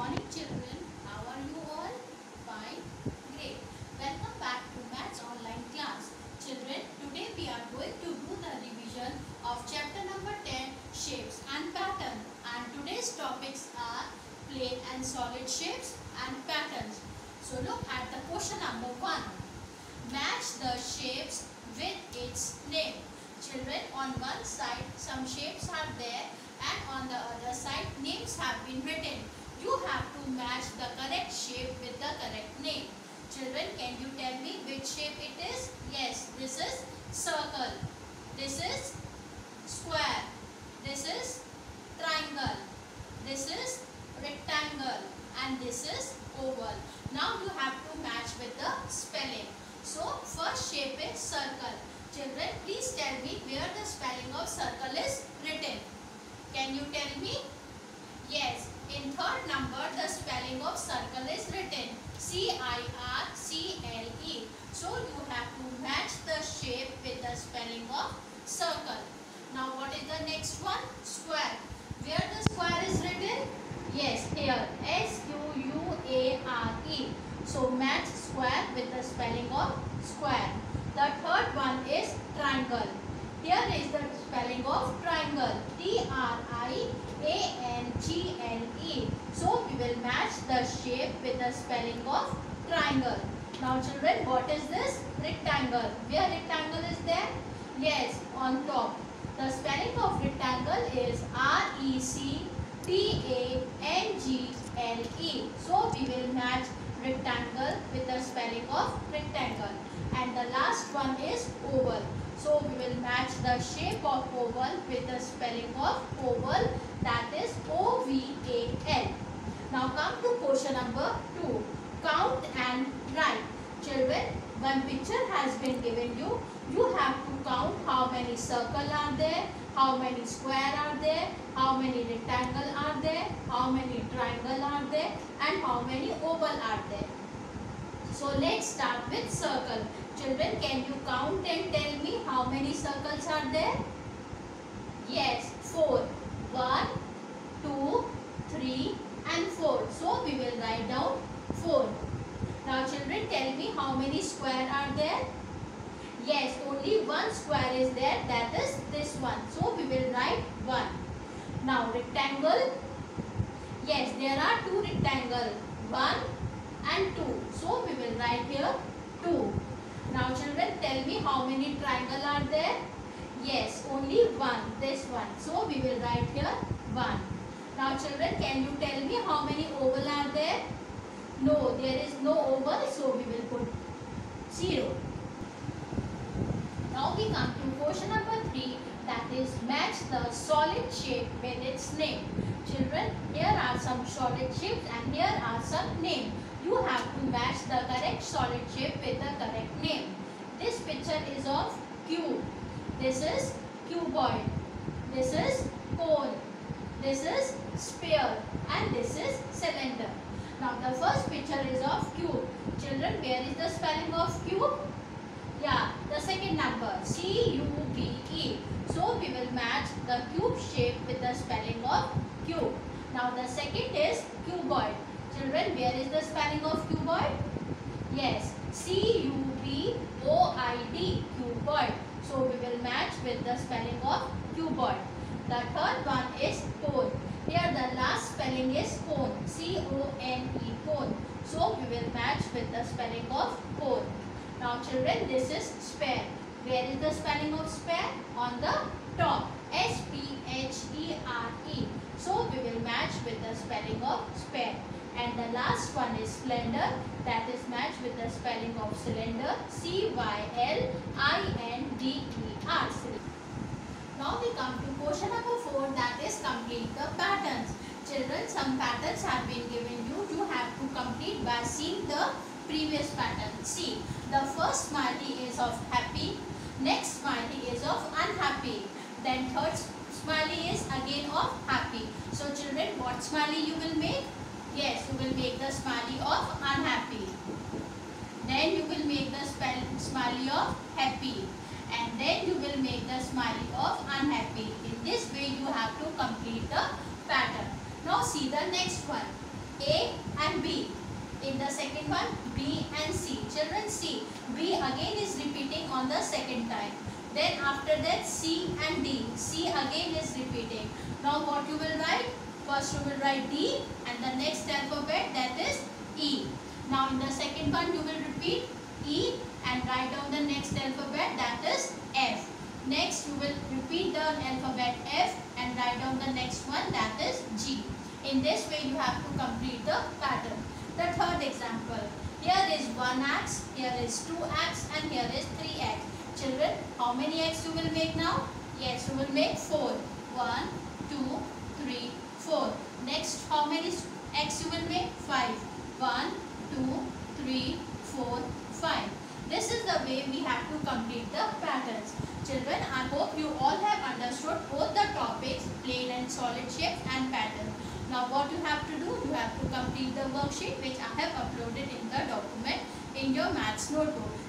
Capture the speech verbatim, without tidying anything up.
morning children, how are you all? Fine? Great. Welcome back to Maths online class. Children, today we are going to do the revision of chapter number ten, Shapes and Patterns. And today's topics are plane and solid shapes and patterns. So look at the question number one. Match the shapes with its name. Children, on one side some shapes are there and on the other side names have been written. You have to match the correct shape with the correct name. Children, can you tell me which shape it is? Yes, this is circle. This is square. This is triangle. This is rectangle. And this is oval. Now you have to match with the spelling. So first shape is circle. Children, please tell me where the spelling of circle is written. Can you tell me? Yes, in third number the spelling of circle is written C I R C L E. So you have to match the shape with the spelling of circle. Now what is the next one? Square. Where the square is written? Yes, here S U U A R E. So match square with the spelling of square. The third one is triangle. Here is the spelling of triangle. T R I A N G L E. So we will match the shape with the spelling of triangle. Now children, what is this? Rectangle. Where rectangle is there? Yes, on top. The spelling of rectangle is R E C T A N G L E. So we will match rectangle with the spelling of rectangle. And the last one is oval. So we will match the shape of oval with the spelling of oval, that is O V A L. Now come to question number two. Count and write. Children, one picture has been given you. You have to count how many circles are there, how many square are there, how many rectangle are there, how many triangle are there, and how many oval are there. So let's start with circle. Children, can you count and tell me how many circles are there? Yes, four. One, two, three and four. So we will write down four. Now children, tell me how many square are there? Yes, only one square is there, that is this one. So we will write one. Now rectangle. Yes, there are two rectangles. One and two. So we will write here two. Now children, tell me how many triangle are there? Yes, only one, this one. So we will write here one. Now children, can you tell me how many oval are there? No, there is no oval, so we will put zero. Now we come to question number three, that is match the solid shape with its name. Children, here are some solid shapes and here are some names. You have to match the correct solid shape with the correct name. This picture is of cube. This is cuboid. This is cone. This is sphere. And this is cylinder. Now the first picture is of cube. Children, where is the spelling of cube? Yeah, the second number C U B E. So we will match the cube shape with the spelling of cube. Now the second is cuboid. Children, where is the spelling of cuboid? Yes, C U B O I D, cuboid. So we will match with the spelling of cuboid. The third one is cone. Here the last spelling is cone, C O N E, cone. So we will match with the spelling of cone. Now children, this is sphere. Where is the spelling of sphere? On the top, S P H E R E. So we will match with the spelling of sphere. And the last one is cylinder, that is matched with the spelling of cylinder, C Y L I N D E R. Now we come to question number four, that is complete the patterns. Children, some patterns have been given you. You have to complete by seeing the previous pattern. See, the first smiley is of happy, next smiley is of unhappy, then third smiley is again of happy. So children, what smiley you will make? Yes, you will make the smiley of unhappy. Then you will make the smiley of happy. And then you will make the smiley of unhappy. In this way you have to complete the pattern. Now see the next one. A and B. In the second one, B and C. Children, see, B again is repeating on the second time. Then after that, C and D. C again is repeating. Now what you will write? First you will write D and the next alphabet, that is E. Now in the second one you will repeat E and write down the next alphabet, that is F. Next you will repeat the alphabet F and write down the next one, that is G. In this way you have to complete the pattern. The third example. Here is one X, here is two X and here is three X. Children, how many X you will make now? Yes, you will make four. one, two, three, four. Next, how many X you will make? five. one, two, three, four, five. This is the way we have to complete the patterns. Children, I hope you all have understood both the topics, plane and solid shapes and pattern. Now what you have to do, you have to complete the worksheet which I have uploaded in the document in your maths notebook.